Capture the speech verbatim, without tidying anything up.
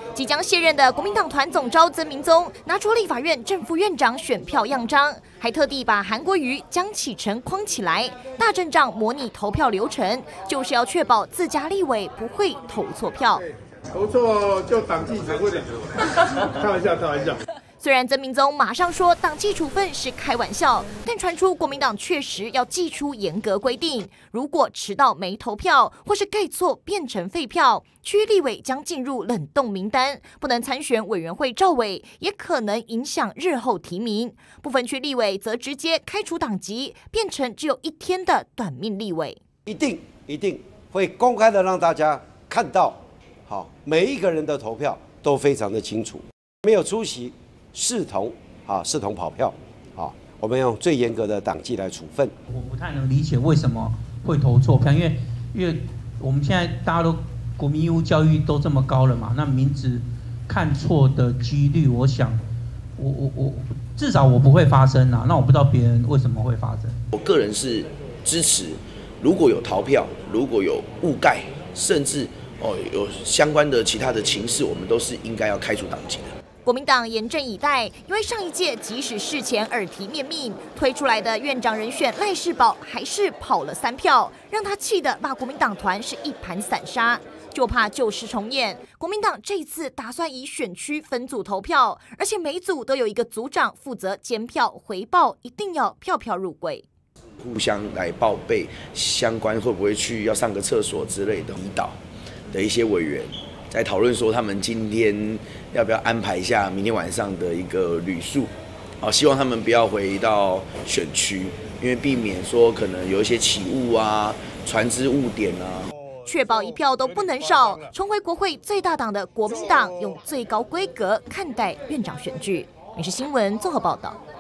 即将卸任的国民党团总召曾明宗拿出立法院正副院长选票样章，还特地把韩国瑜、江启臣框起来，大阵仗模拟投票流程，就是要确保自家立委不会投错票。 投错就党纪处分，开玩笑，开玩笑。 虽然曾明宗马上说党纪处分是开玩笑，但传出国民党确实要祭出严格规定，如果迟到没投票或是盖错变成废票，区域立委将进入冷冻名单，不能参选委员会召委，也可能影响日后提名。部分区立委则直接开除党籍，变成只有一天的短命立委。 一定一定会公开的让大家看到，好，每一个人的投票都非常的清楚，没有出席。 视同啊，视同跑票啊，我们用最严格的党纪来处分。 我不太能理解为什么会投错票，因为因为我们现在大家都国民义务教育都这么高了嘛，那名字看错的几率，我想我我我至少我不会发生啊，那我不知道别人为什么会发生。 我个人是支持，如果有逃票，如果有误盖，甚至哦有相关的其他的情势，我们都是应该要开除党籍的。 国民党严阵以待，因为上一届即使事前耳提面命推出来的院长人选赖士葆还是跑了三票，让他气得骂国民党团是一盘散沙，就怕旧事重演。国民党这一次打算以选区分组投票，而且每组都有一个组长负责监票回报，一定要票票入柜， 互相来报备相关会不会去要上个厕所之类的引导的一些委员。 在讨论说，他们今天要不要安排一下明天晚上的一个旅宿，哦，希望他们不要回到选区，因为避免说可能有一些起雾啊、船只误点啊， 确保一票都不能少。重回国会最大党的国民党，用最高规格看待院长选举。民视新闻综合报道。